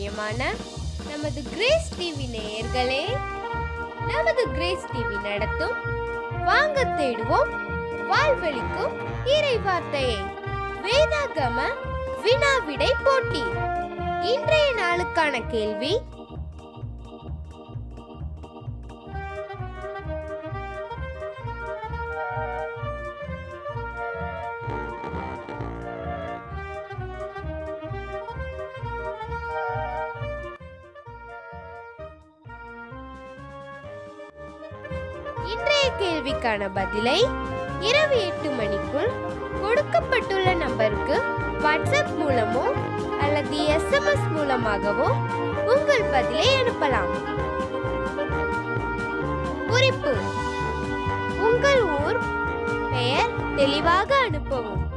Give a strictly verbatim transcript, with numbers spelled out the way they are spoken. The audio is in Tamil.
பிரியமான நமது கிரேஸ் டிவி நேயர்களே, நமது கிரேஸ் டிவி நடத்தும் வாங்க தேடுவோம் வாழ்வளிக்கும் இறை வார்த்தையை வேதாகம வினாவிடை போட்டி. இன்றைய நாளுக்கான கேள்வி, இன்றைய கேள்விக்கான பதிலை இரவு எட்டு மணிக்குள் கொடுக்கப்பட்டுள்ள நம்பருக்கு வாட்ஸ்அப் மூலமோ அல்லது எஸ்எம்எஸ் மூலமாகவோ உங்கள் பதிலை அனுப்பலாம். குறிப்பு: உங்கள் ஊர் பெயர் தெளிவாக அனுப்பவும்.